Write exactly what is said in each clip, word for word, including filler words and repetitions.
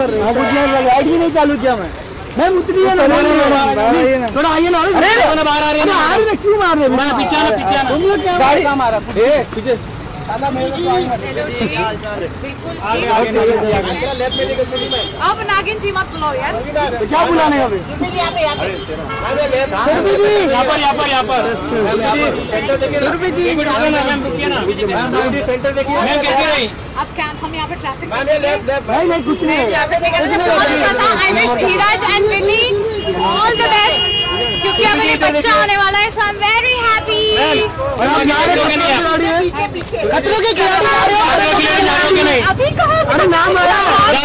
Light भी नहीं चालू किया मैं मैम उतरी है ना थोड़ा आइए ना। अरे बाहर आ रहे हैं क्यों मार रहे हैं? पीछे आना पीछे आना तुम लोग क्या गाड़ी कहाँ मारा पीछे दादा मेरे को आप नागिन जी मत बुलाओ यार। क्या बुलाने का सुरभि जी यहाँ पर यहाँ पर यहाँ पर सुरभि जी सेंटर देखिए मैम कैसे रही? अब कैंप हम यहाँ पे ट्रैफिक नहीं नहीं कुछ नहीं I wish Dheeraj and Lily all the best क्योंकि अब ये बच्चा आने वाला है। So I am very happy. Khatron Ke खिलाड़ी आ रहे हैं अभी कहाँ? अरे नाम आया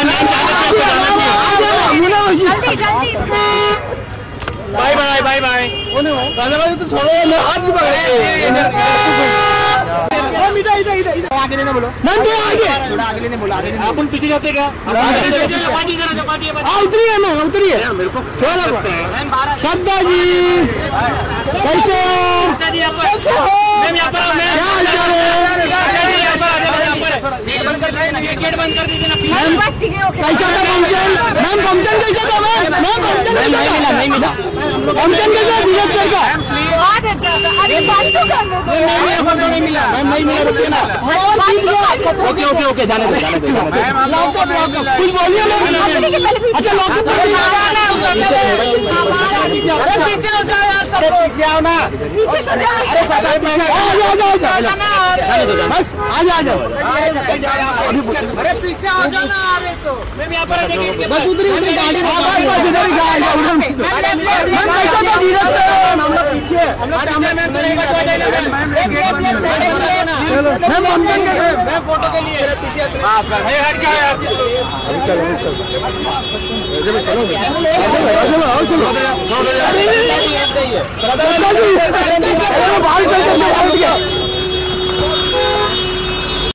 जल्दी जल्दी। Bye bye bye bye. तो छोड़ो मैं हाथ भी पकड़े इधर इधर इधर इधर आगे लेने बोलो मैम तो आगे थोड़ा आगे लेने बोलो आगे लेने अपन पीछे जाते क्या? हाँ उतरी है मैम उतरी है मेरे को श्रद्धा जी कैसे कैसे हो? क्या हाल चाल है? गेट बंद कर दीजिए ना कैसा था फंक्शन? मैम फंक्शन कैसा था मैम? मैम फंक्शन नहीं मिला नहीं मिला फंक्शन कैसा धीरज सर का? बहुत अच्छा था। अरे बात तो कर लो। नहीं मिला मैम नहीं मिला रुकिए ना। ओके ओके ओके जाने दो जाने दो लॉकअप लॉकअप कुछ बोलिए मैम। अच्छा लॉकअप अरे पीछे हो जाओ यार सब पीछे आओ ना पीछे तो जाओ। अरे आ जाओ जाने दो बस आ जाओ आ जाओ अरे पीछे आ जाना। आ रहे तो मैम यहाँ पर आ जाइए बस उधर उधर गाड़ी इधर गाड़ी कैसा था धीरज सर? हम लोग पीछे मैं फोटो के लिए पीछे हट गया यार। चलो चलो चलो चलो